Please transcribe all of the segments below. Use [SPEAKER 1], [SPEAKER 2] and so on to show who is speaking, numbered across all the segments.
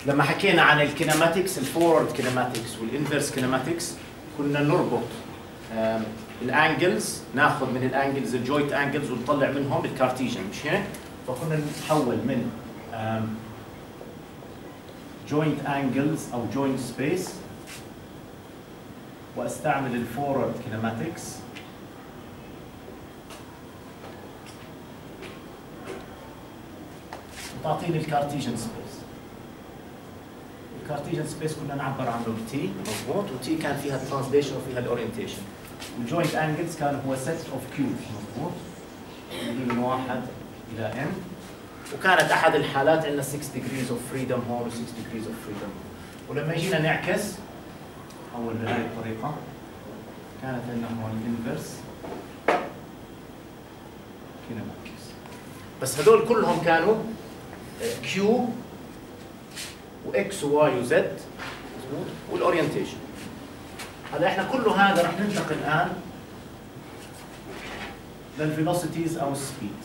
[SPEAKER 1] لما حكينا عن الكينماتكس، الفورورد كينماتكس والانفرس كينماتكس، كنا نربط الانجلز، ناخذ من الانجلز الجوينت انجلز ونطلع منهم الكارتيجن، مش هيك؟ فكنا نحول من جوينت انجلز او جوينت سبيس واستعمل الفورورد كينماتكس وتعطيني الكارتيجن سبيس. الكارتيجن سبيس كنا نعبر عنه بتي، مضبوط، وتي كان فيها الترانسليشن وفيها الاورينتيشن. والجوينت انجلز كان هو سيت اوف كيوب، مضبوط، اللي من 1 الى n، وكانت احد الحالات عندنا 6 degrees of freedom هون و 6 degrees of freedom. ولما جينا نعكس حول بهذه الطريقه كانت عندنا هون انفرس كينماتكس. بس هذول كلهم كانوا كيو واكس وواي وزد، مضبوط، والاورينتيشن. هلا احنا كله هذا رح ننتقل الان للفيلوسيتيز او السبيدز.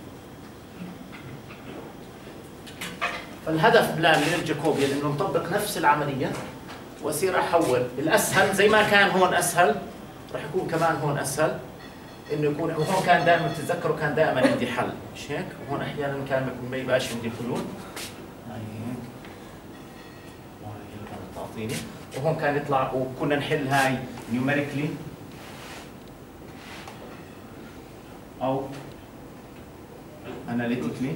[SPEAKER 1] فالهدف بلان من الجاكوبيان انه نطبق نفس العمليه واصير احول الاسهل زي ما كان هون اسهل، رح يكون كمان هون اسهل انه يكون، وهون كان دائما بتتذكروا كان دائما عندي حل، مش هيك؟ وهون احيانا كان ما يبقاش عندي حلول. هاي هيك تعطيني، وهون كان يطلع، وكنا نحل هاي نيوميريكلي او اناليتيكلي.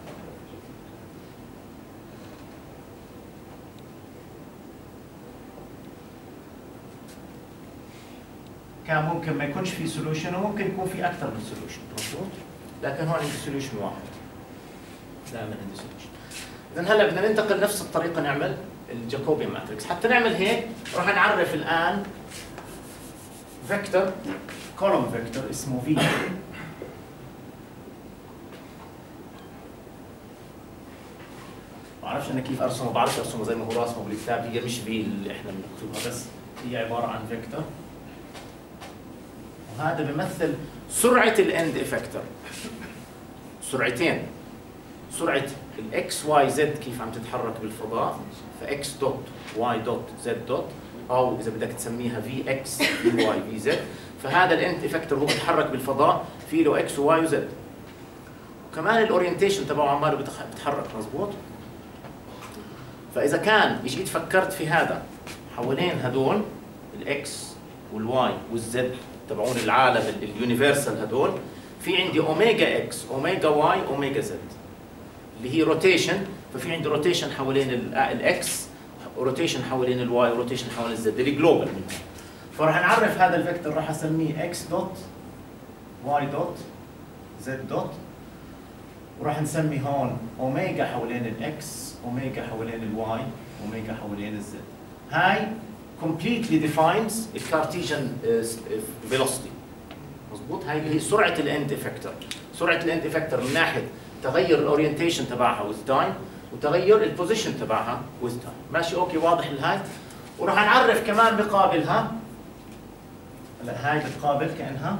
[SPEAKER 1] كان ممكن ما يكونش في سولوشن وممكن يكون في اكثر من سولوشن، مضبوط، لكن هون عندي سولوشن واحد، دائما عندي سولوشن. اذا هلا بدنا ننتقل نفس الطريقه نعمل الجاكوبيان ماتريكس. حتى نعمل هيك راح نعرف الان فيكتور، كولوم فيكتور اسمه في. ما بعرفش انا كيف ارسمه، بعرف ارسمه زي ما هو راسمه بالكتاب، هي مش في اللي احنا بنكتبها، بس هي عباره عن فيكتور، وهذا بيمثل سرعه الاند افكتور. سرعتين، سرعه الاكس واي زد كيف عم تتحرك بالفضاء، فاكس دوت واي دوت زد دوت، او اذا بدك تسميها في اكس في واي في زد، فهذا الاند افكتور هو بيتحرك بالفضاء في له اكس وواي وزد. وكمان الاورينتيشن تبعه عماله بيتحرك، مضبوط. فاذا كان جيت فكرت في هذا حوالين هدول الاكس والواي والزد تبعون العالم اليونيفرسال، هدول في عندي اوميجا اكس اوميجا واي اوميجا زد اللي هي روتيشن، ففي عندي روتيشن حوالين الاكس، روتيشن حوالين الواي، روتيشن حوالين الزد اللي جلوبال منهم. فراح نعرف هذا الفيكتور، راح اسميه اكس دوت واي دوت زد دوت، وراح نسمي هون اوميجا حوالين الاكس، اوميجا حوالين الواي، اوميجا حوالين الزد. هاي completely defines الكارتيجن velocity، مضبوط. هاي اللي هي سرعه الاند افكتور. سرعه الاند افكتور من ناحيه تغير الاورينتيشن تبعها with time وتغير البوزيشن تبعها with time. ماشي؟ اوكي، واضح الهاي. وراح نعرف كمان بقابلها، هلا هاي بتقابل كانها،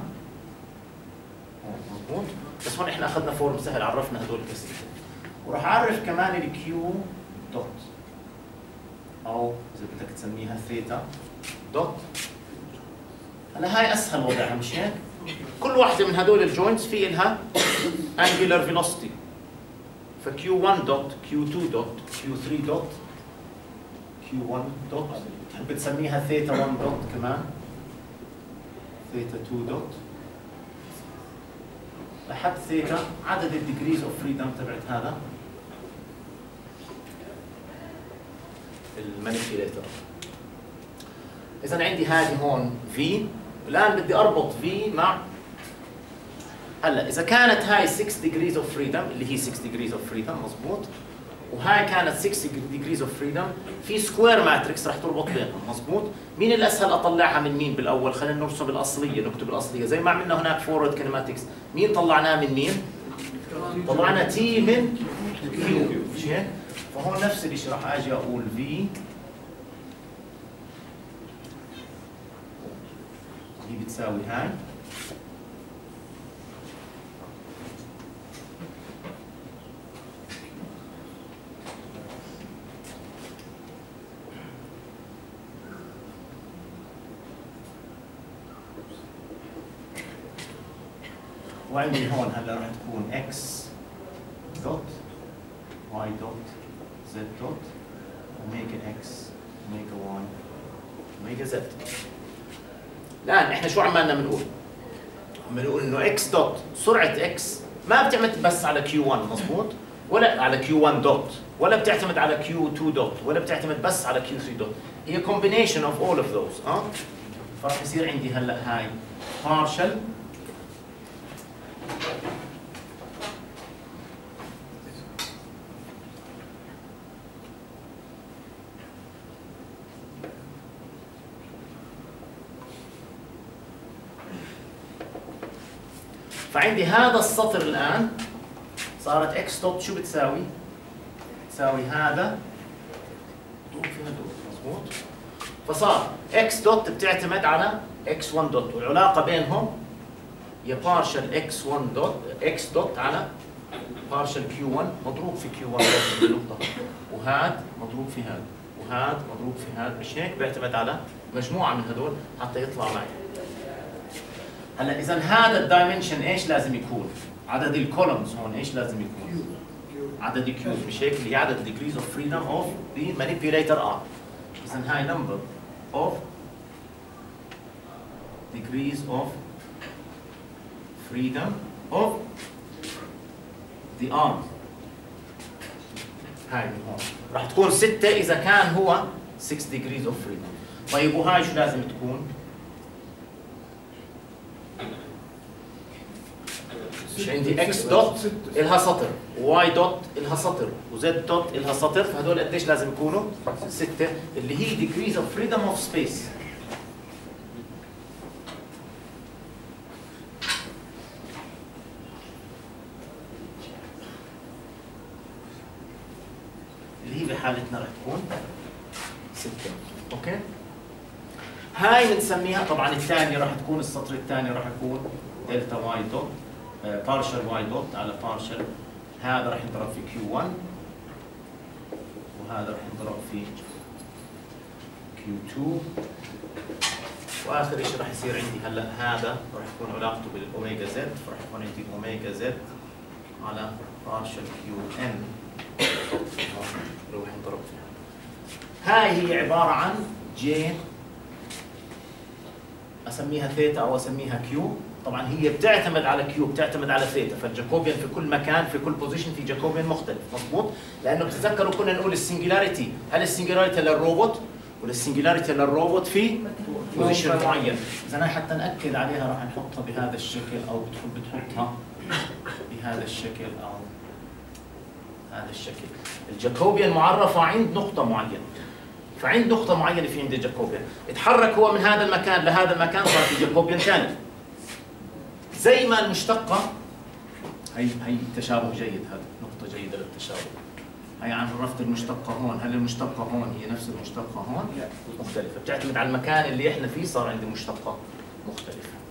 [SPEAKER 1] مضبوط، بس هون احنا اخذنا فورم سهل، عرفنا هدول كثير. وراح اعرف كمان الكيو دوت، او اذا بدك تسميها ثيتا دوت. هلا هاي اسهل وضعها، مش هيك؟ كل واحدة من هدول الجوينتس في لها angular velocity، ف Q1 دوت، Q2 دوت، Q3 دوت، Q1 دوت، تحب تسميها ثيتا 1 دوت كمان، ثيتا 2 دوت، لحد ثيتا عدد الديجريز اوف فريدم تبعت هذا المانيبيوليتر. إذا عندي هذه هون في، الآن بدي أربط في مع، هلا إذا كانت هاي 6 degrees of freedom اللي هي 6 degrees of freedom، مضبوط، وهاي كانت 6 degrees of freedom، في سكوير ماتريكس رح تربط بينهم، مضبوط. مين الأسهل أطلعها من مين بالأول؟ خلينا نرسم الأصلية، نكتب الأصلية زي ما عملنا هناك فورورد كينماتكس. مين طلعناه من مين؟ طلعنا تي من كيو، مش هيك؟ فهون نفس الشيء، راح اجي اقول في دي بتساوي هاي وعندي هون هلا راح تكون اكس دوت واي دوت زد دوت اوميجا اكس اوميجا واي اوميجا زد. الان احنا شو عمالنا بنقول؟ عم بنقول انه اكس دوت سرعه اكس ما بتعتمد بس على كيو 1 مضبوط، ولا على كيو 1 دوت، ولا بتعتمد على كيو 2 دوت، ولا بتعتمد بس على كيو 3 دوت، هي combination of all of those. فراح يصير عندي هلا هاي partial فعندي هذا السطر الآن صارت اكس دوت شو بتساوي؟ بتساوي هذا مضروب في هدول مضبوط؟ فصار اكس دوت بتعتمد على اكس 1 دوت، والعلاقة بينهم هي بارشل اكس 1 دوت اكس دوت على بارشل كيو 1 مضروب في كيو 1 دوت بالنقطة، وهذا مضروب في هذا، وهذا مضروب في هذا، مش هيك؟ بيعتمد على مجموعة من هدول حتى يطلع معي. هلا اذا هذا الدايمنشن ايش لازم يكون؟ عدد الكولومز هون ايش لازم يكون؟ عدد الكيوز، مش هيك؟ اللي هي عدد degrees of freedom of the manipulator R. اذا هاي number of degrees of freedom of the arm. هاي من هون راح تكون 6 اذا كان هو 6 degrees of freedom. طيب وهاي شو لازم تكون؟ مش عندي اكس دوت الها سطر، وواي دوت الها سطر، وزد دوت الها سطر، فهدول قديش لازم يكونوا؟ 6 اللي هي degrees of freedom of space. اللي هي بحالتنا رح تكون 6. اوكي؟ هاي بنسميها طبعا الثانية رح تكون السطر الثاني رح يكون دلتا واي دوت بارشل واي دوت على بارشل، هذا راح ينضرب في كيو 1 وهذا راح ينضرب في كيو 2، واخر شيء راح يصير عندي هلا هذا راح يكون علاقته بالاوميجا زد، فراح يكون عندي اوميجا زد على بارشل كيو ان راح ينضرب فيها. هاي هي عباره عن جي اسميها ثيتا او اسميها كيو، طبعا هي بتعتمد على كيو، بتعتمد على ثيتا، فالجاكوبيان في كل مكان في كل بوزيشن في جاكوبيان مختلف مضبوط، لانه بتتذكروا كنا نقول السنجولاريتي، هل السنجولاريتي للروبوت ولا السنجولاريتي للروبوت في بوزيشن معين؟ اذا حتى ناكد عليها راح نحطها بهذا الشكل، او بتحطها بهذا الشكل او هذا الشكل. الجاكوبيان معرفه عند نقطه معينه، فعند نقطه معينه في عند الجاكوبيان، اتحرك هو من هذا المكان لهذا المكان صار في جاكوبيان ثاني. زي ما المشتقة هي تشابه جيد، هذا نقطة جيدة للتشابه. هي عن عرفت المشتقة هون، هل المشتقة هون هي نفس المشتقة هون؟ لا مختلفة، بتعتمد على المكان اللي احنا فيه صار عندي مشتقة مختلفة.